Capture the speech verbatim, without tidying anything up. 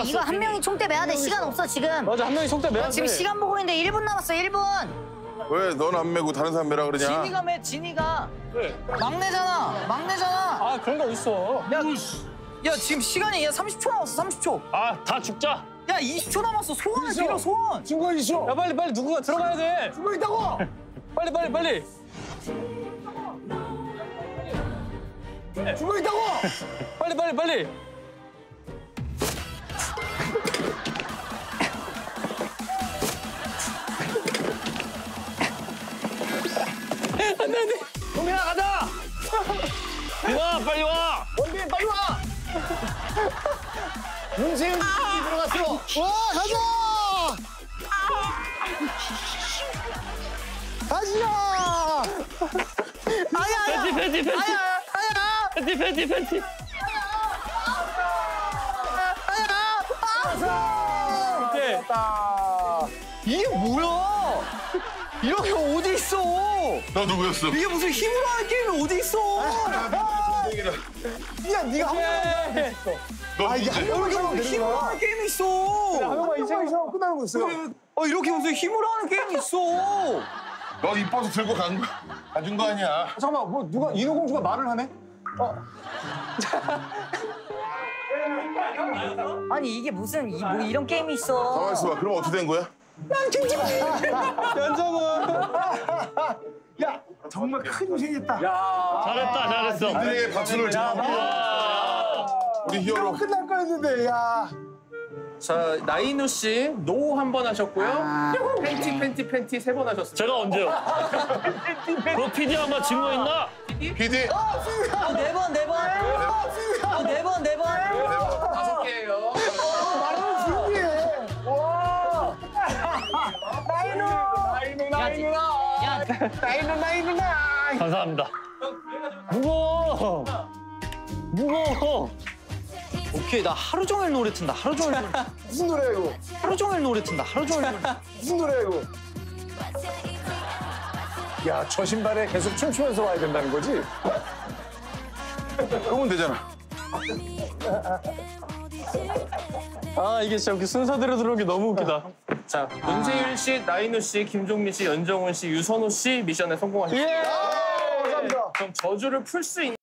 이거 한 명이 총대 매야 돼. 시간 없어 지금. 맞아, 한 명이 총대 매야 돼. 지금 시간 보고 있는데 일 분 남았어. 일 분. 왜 넌 안 매고 다른 사람 매라 그러냐? 진이가 매, 진이가. 왜? 막내잖아, 막내잖아. 아, 그런 거 어딨어. 야, 야 지금 시간이 야 삼십 초 남았어, 삼십 초. 아, 다 죽자. 야 이십 초 남았어. 소원을 빌어, 소원. 증거 있어. 야, 빨리, 빨리 누군가 들어가야 돼. 증거 있다고. 빨리, 빨리, 빨리. 증거 있다고. 빨리, 빨리, 빨리. 안 돼, 안 돼. 동민아 가자. 와, 빨리 와. 원빈 빨리 와. 문세윤 들어갔어. 와 가자. 가자. 아야 아야. 팬티, 팬티, 팬티. 아야 아야. 팬티, 팬티, 팬티. 아야. 오케이. 이게 뭐야? 이런 게 어디 있어? 너 누구였어? 이게 무슨 힘으로 하는 게임이 어디 있어? 야 네가 한 명만 있어. 너 아 이게 한 명만 이렇게 있으면 무슨 되는 힘으로 거야. 하는 게임이 있어? 한 명만 인생 있으면 끝나는 거 있어. 어 이렇게 무슨 힘으로 하는 게임이 있어? 너 이뻐서 들고 간 거, 가준 거 아니야? 잠깐만 뭐 누가 인어공주가 말을 하네? 아니 이게 무슨 이, 뭐 이런 게임이 있어. 가만 있어봐. 그럼 어떻게 된 거야? 연정은. 야 정말 큰 고생했다. 잘했다, 잘했어. 우리에게 박수를 쳐. 우리 히어로. 끝날 거였는데 야. 자, 나인우 씨, 노 한 번 하셨고요. 팬티, 팬티, 팬티 세 번 하셨습니다. 제가 언제요? 그 피디 한번 증거 있나? 피디. 어, 네 번, 네 번. 어, 네 번, 네 번. 다섯 개예요. 말하면 준비해. 와. 나이누. 나이누 나이누 야, 나이누 나이누 나이. 감사합니다. 무거워. 무거워. 오케이, 나 하루 종일 노래 튼다. 하루 종일 노래. 무슨 노래야 이거? 하루 종일 노래 튼다. 하루 종일 노래. 무슨 노래야 이거? 야, 저 신발에 계속 춤추면서 와야 된다는 거지? 그러면 되잖아. 아, 이게 진짜 그 순서대로 들어오는 게 너무 웃기다. 자, 문세윤 씨, 나인우 씨, 김종민 씨, 연정훈 씨, 유선호 씨 미션에 성공하셨습니다. 감사합니다. 그럼 저주를 풀 수 있는